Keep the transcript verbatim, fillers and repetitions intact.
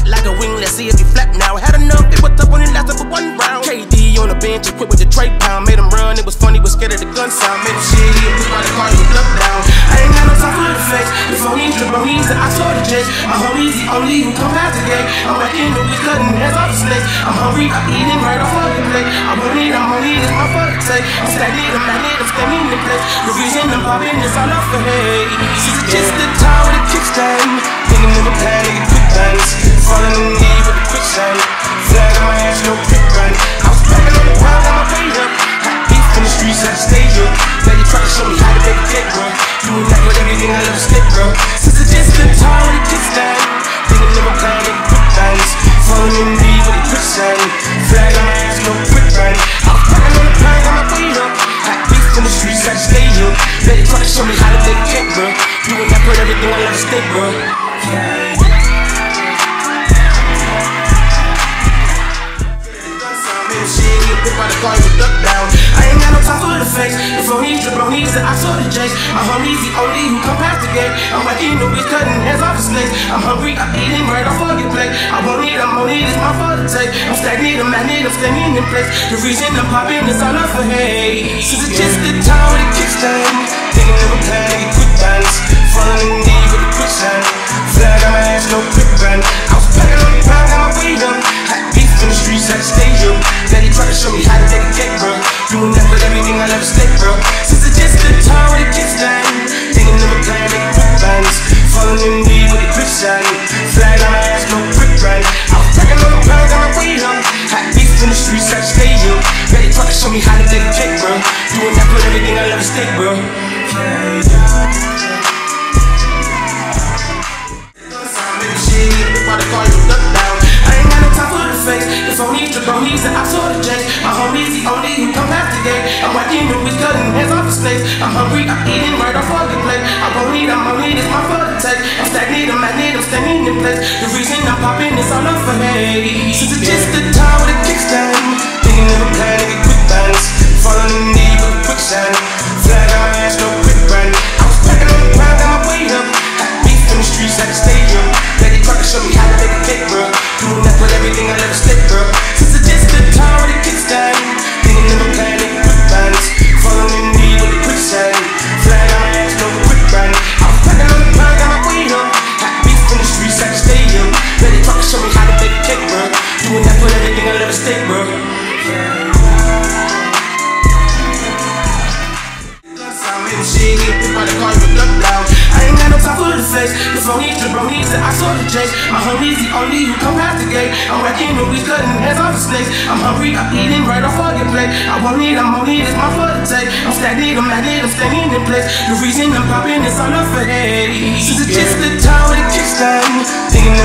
like a wing, let's see if he flap now. Had enough, it was tough when it lasted for one round. K D on the bench, equipped with the tray pound. Made him run, it was funny, was scared of the gun sound. Made him shit, he was by the car, he was looked down. I ain't got no time for the fakes. Before he's the bro, he's the I saw the J's. My homie's the only who come past the gate. I'm wrecking the weed, cutting heads off the snakes. I'm hungry, I'm eating right off of the plate. I want it, I'm on it, it's my fuck take. I'm stagnant, I'm magnet, I'm standing in place. The reason I'm popping is all off for hate. She's just a tower with a kickstand. Thinking of a plan, nigga, quick bands. Falling in the knee with a quicksand. Flag on my ass, no quick run. I was packing on the ground, got my weight up. Hot beef in the streets, at the stage up. Now you try to show me how to make a cake, bro. You and that with everything, I love to stick, bro. Since it's just a tower with a kickstand. Thinking of a plan, nigga, quick bands. Falling in the knee with a quicksand. Flag on my ass, no quick run. I was packing on the ground, got my weight up. Hot beef in the streets, at the stage up. Now you try to show me how to make a cake, bro. You and that with everything, I love to stick, bro. Yeah. By the car, you duck down. I ain't got no time for the fakes. Before he's the bro, he's the I saw the J's. My homie's the only who come past the gate. I'm whacking the weeds, cutting heads off the snakes. I'm hungry, I'm eating right off of your plate. I want it, I'm on it, it's my fault to take. I'm stagnant, I'm magnet, I'm standing in place. The reason I'm popping is all up for hate. Since it's just a town with a kickstand. Thinking of a plan, nigga, quick dance. Falling in the knee with a quicksand. Flag on my ass, no quick run. I was packing on the ground, got my weight up. Hot beef in the streets, at the stage up. Daddy try to show me how to make a cake, bro. Doing that with everything, I love to stick, bro. Since it's just a town with a kickstand. Thinking of a plan, nigga, quick bands. Falling in the knee with a quicksand. Flag on my ass, no quick run. I was packing on the ground, got my weight up. Hot beef in the streets, at the stage up. Daddy try to show me how to make a cake, bro. Doing that with everything, I love to stick, bro. Yeah, yeah. By the car, you duck down. I ain't got no time for the fakes. Before he's the bro, he's the I saw the J's. My homie's the only who come past the gate. I'm whacking the weeds, cutting heads off the snakes. I'm hungry, I'm eating right off of the plate. I want it, I'm on it, it's my fault to take. I'm stagnant, I'm magnet, I'm standing in place. The reason I'm popping is all up for hate. Since it's just a town with a kickstand. Thinking of a plan, nigga, quick bands. Falling in the knee with a quicksand. Flag on my ass, no quick run. I was packing on the ground, got my weight up. Hot beef in the streets, at the stadium. Daddy try to show me how to make a cake, bro. Doing that with everything, I love to stick, bro. Since it's just a town with a kickstand. Thinking of a plan, nigga, quick bands. Falling in the knee with a quicksand. Flag on my ass, no quick run. I was packing on the ground, got my weight up. Hot beef in the streets, at the stadium. Daddy try to show me how to make a cake, bro. Doing that with everything, I love to stick, bro. Yeah. Shit, hit by the car, you duck down. I ain't got no time for the fakes. Before he's the bro, he's the I saw the J's. My homie's the only who come past the gate. I'm whacking the weeds, cutting heads off the snakes. I'm hungry, I'm eating right off of your plate. I want it, I'm on it, it's my fault to take. I'm stagnant, I'm magnet, I'm standing in place. The reason I'm popping is all up for hate. Since it's just a town with a kickstand. Thinking